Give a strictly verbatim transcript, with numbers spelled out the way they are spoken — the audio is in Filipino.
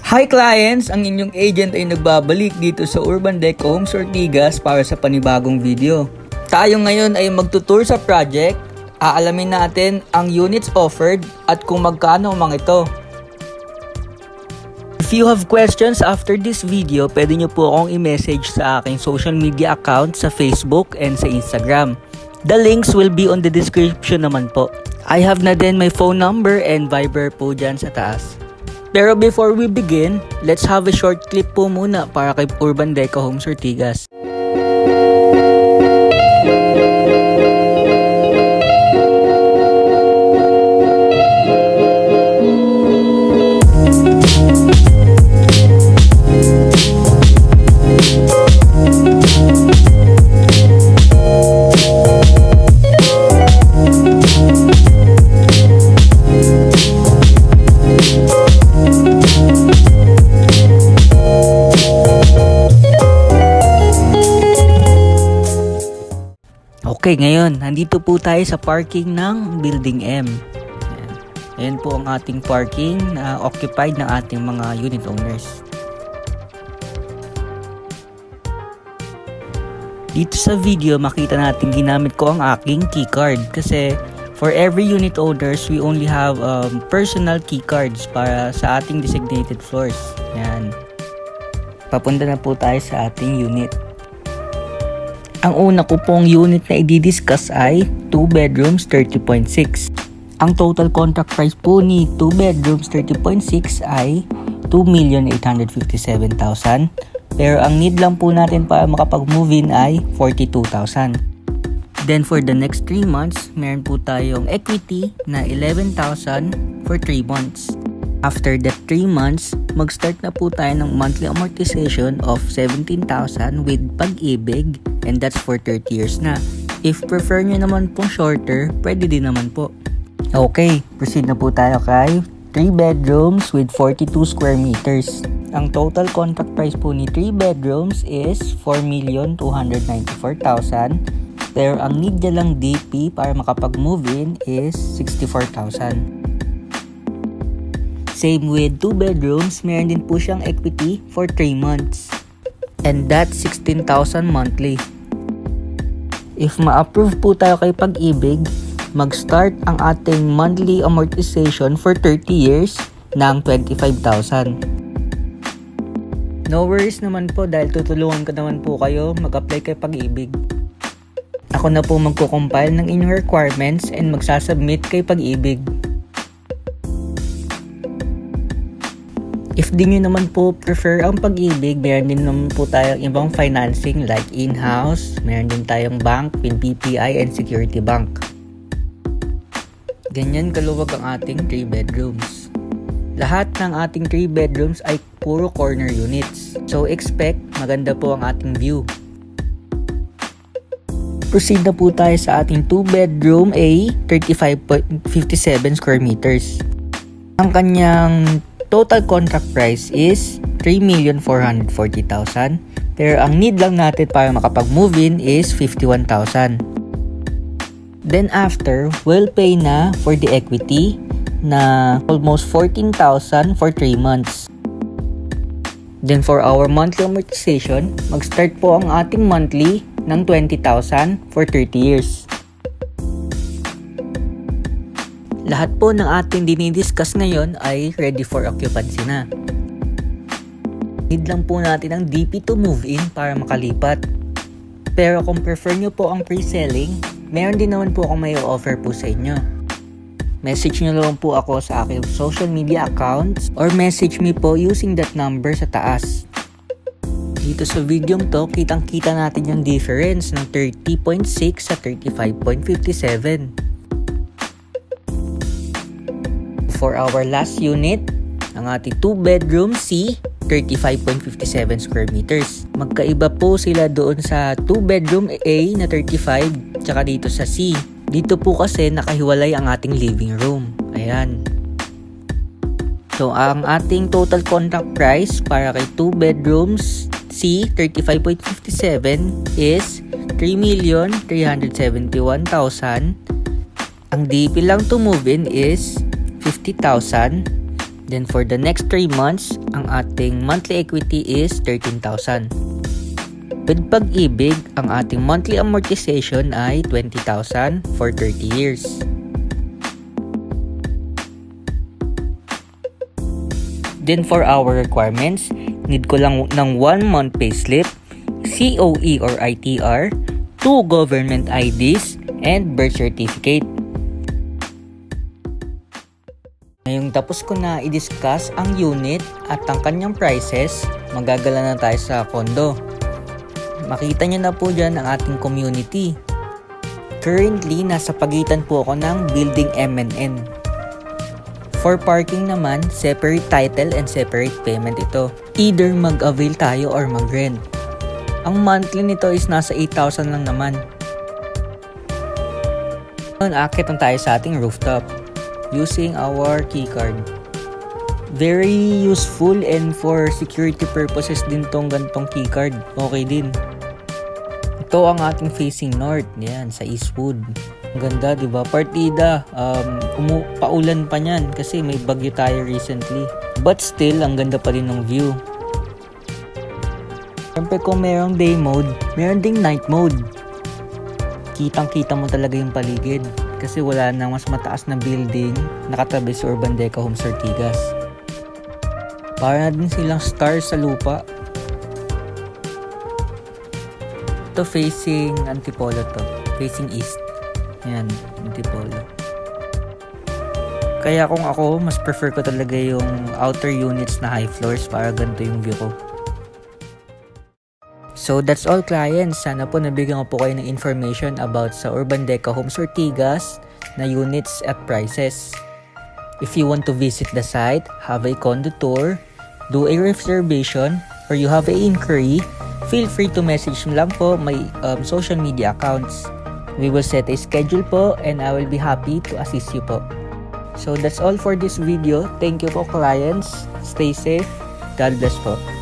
Hi clients! Ang inyong agent ay nagbabalik dito sa Urban Deco Homes Ortigas para sa panibagong video. Tayo ngayon ay magtutour sa project, aalamin natin ang units offered at kung magkano mang ito. If you have questions after this video, pwede nyo po akong i-message sa aking social media account sa Facebook and sa Instagram. The links will be on the description naman po. I have na din my phone number and Viber po dyan sa taas. Pero before we begin, let's have a short clip po muna para kay Urban Deco Homes Ortigas. Okay, ngayon, nandito po tayo sa parking ng Building M. Ayan, Ayan po ang ating parking na occupied ng ating mga unit owners. Dito sa video, makita natin ginamit ko ang aking keycard kasi for every unit owners, we only have um, personal keycards para sa ating designated floors. Ayan. Papunta na po tayo sa ating unit. Ang una ko pong unit na i-discuss ay two bedrooms thirty point six. Ang total contract price po ni two bedrooms thirty point six ay two million eight hundred fifty-seven thousand. Pero ang need lang po natin para makapag-move in ay forty-two thousand. Then for the next three months, meron po tayong equity na eleven thousand for three months. After that three months, mag-start na po tayo ng monthly amortization of seventeen thousand with Pag-ibig, and that's for thirty years na. If prefer nyo naman pong shorter, pwede din naman po. Okay, proceed na po tayo kay three bedrooms with forty-two square meters. Ang total contract price po ni three bedrooms is four million two hundred ninety-four thousand. Pero ang need niya lang D P para makapag-move in is sixty-four thousand. Same with two bedrooms, meron din po siyang equity for three months. And that's sixteen thousand monthly. If ma-approve po tayo kay Pag-ibig, mag-start ang ating monthly amortization for thirty years ng twenty-five thousand. No worries naman po dahil tutulungan ko naman po kayo mag-apply kay Pag-ibig. Ako na po magko-compile ng inyong requirements and magsasubmit kay Pag-ibig. If di nyo naman po prefer ang Pag-ibig, meron din naman po tayong ibang financing like in-house, meron din tayong bank, P N B P I, and Security Bank. Ganyan kaluwag ang ating three bedrooms. Lahat ng ating three bedrooms ay puro corner units. So expect maganda po ang ating view. Proceed na po tayo sa ating two bedroom A, thirty-five point five seven square meters. Ang kanyang total contract price is three million four hundred forty thousand. Pero ang need lang natin para makapag-move in is fifty-one thousand. Then after, we'll pay na for the equity na almost fourteen thousand for three months. Then for our monthly amortization, mag-start po ang ating monthly ng twenty thousand for thirty years. Lahat po ng ating dinidiscuss ngayon ay ready for occupancy na. Need lang po natin ang D P to move in para makalipat. Pero kung prefer nyo po ang pre-selling, meron din naman po akong may offer po sa inyo. Message nyo lang po ako sa aking social media accounts or message me po using that number sa taas. Dito sa video to, kitang kita natin yung difference ng thirty point six sa thirty-five point five seven. For our last unit, ang ating two bedroom C, thirty-five point five seven square meters. Magkaiba po sila doon sa two bedroom A na thirty-five tsaka dito sa C. Dito po kasi nakahiwalay ang ating living room. Ayan. So ang ating total contract price para kay two bedrooms C, thirty-five point five seven is three million three hundred seventy-one thousand. Ang D P lang to move in is fifty thousand. Then for the next three months, ang ating monthly equity is thirteen thousand. With Pag-ibig, ang ating monthly amortization ay twenty thousand for thirty years. Then for our requirements, need ko lang ng one month payslip, C O E or I T R, two government I Ds, and birth certificate. Ngayong tapos ko na i-discuss ang unit at ang kanyang prices, magagala na tayo sa condo. Makita nyo na po dyan ang ating community. Currently, nasa pagitan po ako ng building M and N. For parking naman, separate title and separate payment ito. Either mag-avail tayo or mag-rent. Ang monthly nito is nasa eight thousand lang naman. Ngayon, akit na tayo sa ating rooftop using our keycard. Very useful and for security purposes din tong gantong keycard. Okay din. Ito ang ating facing north. Yan, sa Eastwood. Ang ganda, di ba? Partida. Um, umu- paulan pa niyan kasi may bagyo tayo recently. But still, ang ganda pa rin ng view. Siyempre kung merong day mode, meron ding night mode. Kitang-kita mo talaga yung paligid kasi wala na mas mataas na building nakatabi sa Urban Deca Homes Ortigas. Para na din silang stars sa lupa. Ito facing Antipolo to. Facing east. Ayan, Antipolo. Kaya kung ako, mas prefer ko talaga yung outer units na high floors para ganito yung view ko. So that's all clients. Sana po nabigyan ko po kayo ng information about sa Urban Deca Homes Ortigas na units at prices. If you want to visit the site, have a condo tour, do a reservation, or you have a inquiry, feel free to message me lang po my um, social media accounts. We will set a schedule po and I will be happy to assist you po. So that's all for this video. Thank you po clients. Stay safe. God bless po.